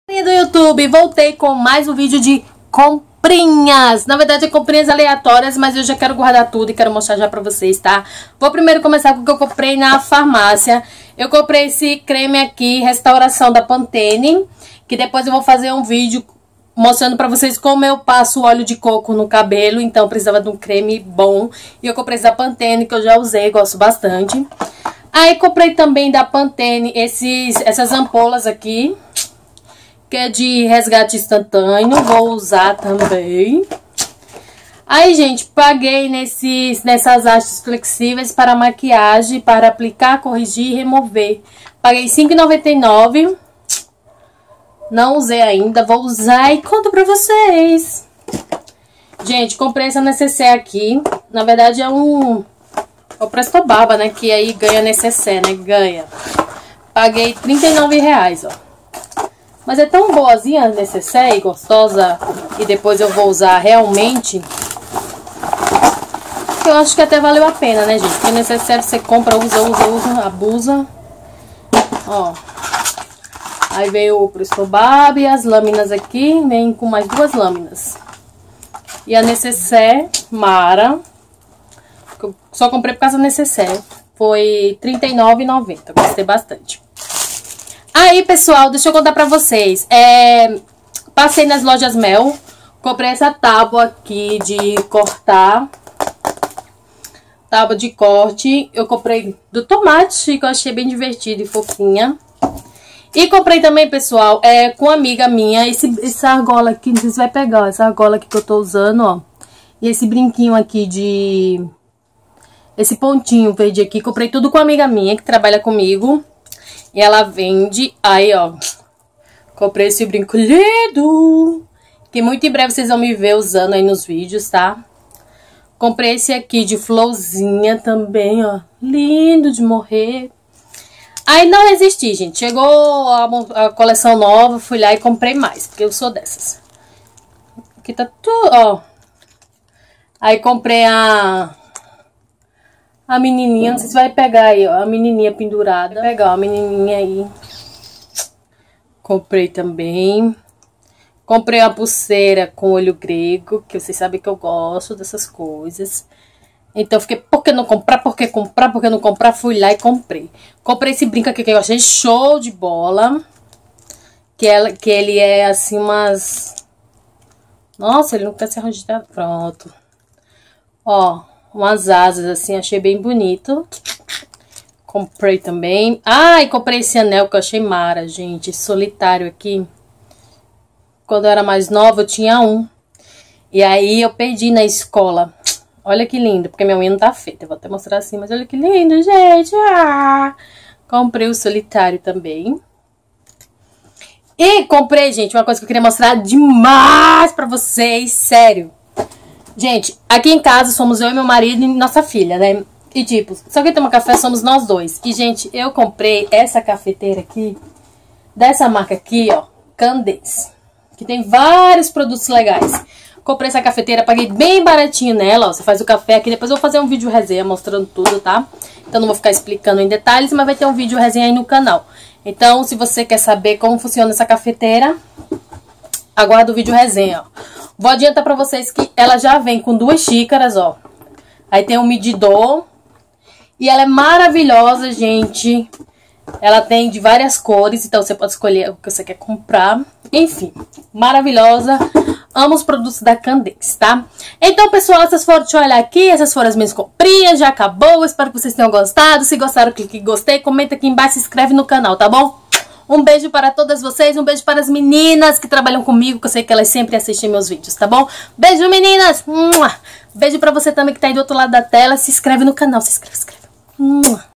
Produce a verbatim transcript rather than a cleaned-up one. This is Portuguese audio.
E do YouTube, voltei com mais um vídeo de comprinhas. Na verdade é comprinhas aleatórias, mas eu já quero guardar tudo e quero mostrar já pra vocês, tá? Vou primeiro começar com o que eu comprei na farmácia. Eu comprei esse creme aqui, restauração da Pantene, que depois eu vou fazer um vídeo mostrando pra vocês como eu passo óleo de coco no cabelo. Então eu precisava de um creme bom. E eu comprei esse da Pantene, que eu já usei, gosto bastante. Aí comprei também da Pantene esses, essas ampolas aqui, que é de resgate instantâneo, vou usar também. Aí, gente, paguei nesses, nessas hastes flexíveis para maquiagem, para aplicar, corrigir e remover. Paguei cinco reais e noventa e nove centavos. Não usei ainda, vou usar e conto pra vocês. Gente, comprei essa necessaire aqui. Na verdade é um... é o Presto Barba, né? Que aí ganha necessaire, né? Ganha. Paguei trinta e nove reais, ó. Mas é tão boazinha a necessaire e gostosa. E depois eu vou usar realmente. Que eu acho que até valeu a pena, né, gente? Porque necessaire você compra, usa, usa, usa, abusa. Ó. Aí veio o Presto Barba e as lâminas aqui. Vem com mais duas lâminas. E a necessaire Mara. Que eu só comprei por causa da necessaire. Foi trinta e nove reais e noventa centavos. Gostei bastante. Aí, pessoal, deixa eu contar pra vocês. É, passei nas lojas Mel. Comprei essa tábua aqui de cortar. Tábua de corte. Eu comprei do tomate, que eu achei bem divertido e fofinha. E comprei também, pessoal, é, com uma amiga minha, esse, essa argola aqui, não sei se vai pegar, ó, essa argola aqui que eu tô usando, ó. E esse brinquinho aqui de... esse pontinho verde aqui, comprei tudo com uma amiga minha que trabalha comigo. E ela vende, aí ó, comprei esse brinco lindo, que muito em breve vocês vão me ver usando aí nos vídeos, tá? Comprei esse aqui de florzinha também, ó, lindo de morrer. Aí não resisti, gente, chegou a, a coleção nova, fui lá e comprei mais, porque eu sou dessas. Aqui tá tudo, ó. Aí comprei a... a menininha, não sei se vai pegar aí, ó, a menininha pendurada. Vou pegar ó, a menininha aí. Comprei também. Comprei uma pulseira com olho grego, que vocês sabem que eu gosto dessas coisas. Então, fiquei, por que não comprar, por que comprar, por que não comprar? Fui lá e comprei. Comprei esse brinco aqui que eu achei show de bola. Que, ela, que ele é assim umas... Nossa, ele não quer se arranjar. Pronto. Ó, umas asas assim, achei bem bonito. Comprei também. Ah, e comprei esse anel que eu achei mara, gente. Solitário aqui. Quando eu era mais nova, eu tinha um. E aí eu perdi na escola. Olha que lindo, porque minha unha não tá feita. Eu vou até mostrar assim, mas olha que lindo, gente. Ah! Comprei o solitário também. E comprei, gente, uma coisa que eu queria mostrar demais pra vocês. Sério. Gente, aqui em casa somos eu e meu marido e nossa filha, né? E tipo, só quem toma café somos nós dois. E, gente, eu comprei essa cafeteira aqui, dessa marca aqui, ó, Candence. Que tem vários produtos legais. Comprei essa cafeteira, paguei bem baratinho nela, ó. Você faz o café aqui, depois eu vou fazer um vídeo resenha mostrando tudo, tá? Então não vou ficar explicando em detalhes, mas vai ter um vídeo resenha aí no canal. Então, se você quer saber como funciona essa cafeteira, aguarda o vídeo resenha, ó. Vou adiantar pra vocês que ela já vem com duas xícaras, ó. Aí tem um medidor. E ela é maravilhosa, gente. Ela tem de várias cores, então você pode escolher o que você quer comprar. Enfim, maravilhosa. Amo os produtos da Candence, tá? Então, pessoal, essas foram, deixa eu olhar aqui. Essas foram as minhas comprinhas, já acabou. Espero que vocês tenham gostado. Se gostaram, clique em gostei. Comenta aqui embaixo, se inscreve no canal, tá bom? Um beijo para todas vocês, um beijo para as meninas que trabalham comigo, que eu sei que elas sempre assistem meus vídeos, tá bom? Beijo, meninas! Beijo para você também que tá aí do outro lado da tela. Se inscreve no canal, se inscreve, se inscreve.